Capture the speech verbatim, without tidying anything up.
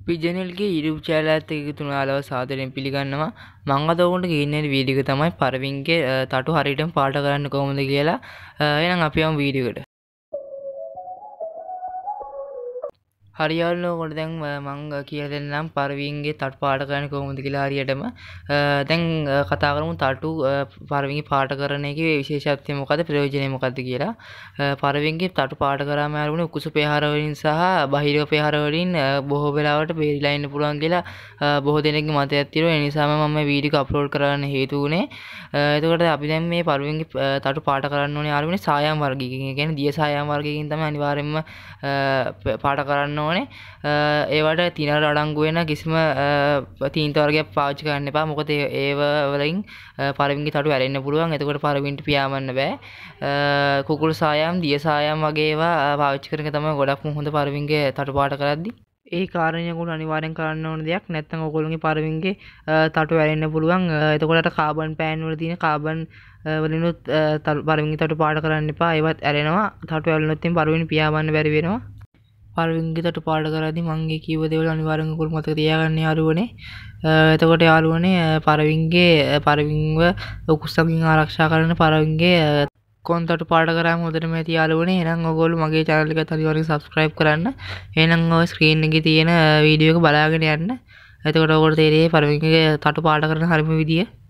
පිජනල්ගේ YouTube channel එකත් එක්ක තුනාලව සාදරයෙන් පිළිගන්නවා. මම අද ඔයගොල්ලන්ට ගෙන්නන වීඩියෝ එක තමයි පරවින්ගේ තටු හරියටම පාට කරන්න කොහොමද කියලා. එහෙනම් අපි යමු වීඩියෝ එකට. හරියටම ඔයගොල්ලෝ දැන් මම කියලා දෙන්නම් පරවින්ගේ තටු පාට කරන්න කොහොමද කියලා හරියටම. දැන් කතා කරමු තටු පරවින්ගේ පාට කරන එකේ විශේෂත්වය මොකද්ද ප්‍රයෝජනය මොකද්ද කියලා. පරවින්ගේ තටු පාට කරාම ආරුනේ උකුසු පෙහාර වලින් සහ බාහිර පෙහාර වලින් බොහෝ වෙලාවට බේරිලා ඉන්න පුළුවන් කියලා බොහෝ දෙනෙක්ගේ මතයක් තියෙනවා. ඒ නිසාම මම මේ වීඩියෝ එක අප්ලෝඩ් කරන්න හේතු වුණේ. එතකොට අපි දැන් මේ පරවින්ගේ තටු පාට කරන්න ඕනේ ආරුනේ සායම් වර්ගයකින්. ඒ කියන්නේ දිය සායම් වර්ගයකින් තමයි අනිවාර්යයෙන්ම පාට කරන්න ඕනේ. ඒවට තිනර අඩංගු වෙන කිසිම තීන්ත වර්ගයක් පාවිච්චි කරන්න එපා. මොකද ඒව වලින් පරවින්ගේ තටු ඇලෙන්න පුළුවන්. එතකොට පරවින්ට පියාඹන්න බෑ. කුකුළු සායම්, දිය සායම් වගේ ඒවා පාවිච්චි කරන එක තමයි ගොඩක්ම හොඳ පරවින්ගේ තටු පාට කරද්දි. ඒ කාරණේ ඔයගොල්ලෝ අනිවාර්යෙන් කරන්න ඕන දෙයක්. නැත්නම් ඔයගොල්ලෝගේ පරවින්ගේ තටු ඇලෙන්න පුළුවන්. එතකොට අර කාබන් පෑන් වල තියෙන කාබන් වලිනුත් පරවින්ගේ තටු පාට කරන්න එපා. ඒවත් ඇලෙනවා. තටු ඇලුනොත් එම් පරවින් පියාඹන්න බැරි වෙනවා. පරවින්ගේ තටු පාට කරද්දී මම ඒ කිව්ව දේවල් අනිවාර්යෙන් ඔයගොල්ලෝ මතක තියාගන්න යාළුවනේ. එතකොට යාළුවනේ පරවින්ගේ පරවින්ව උකුස්සකින් ආරක්ෂා කරන පරවින්ගේ කොන් තටු පාට කරාම හොඳටම ඇති යාළුවනේ. එහෙනම් ඔයගොල්ලෝ මගේ channel එකට අනිවාර්යෙන් subscribe කරන්න. එහෙනම් ඔය screen එකේ තියෙන වීඩියෝ එක බලාගෙන යන්න. එතකොට ඔයගොල්ලෝ තේරෙයි පරවින්ගේ තටු පාට කරන හරිම විදිය.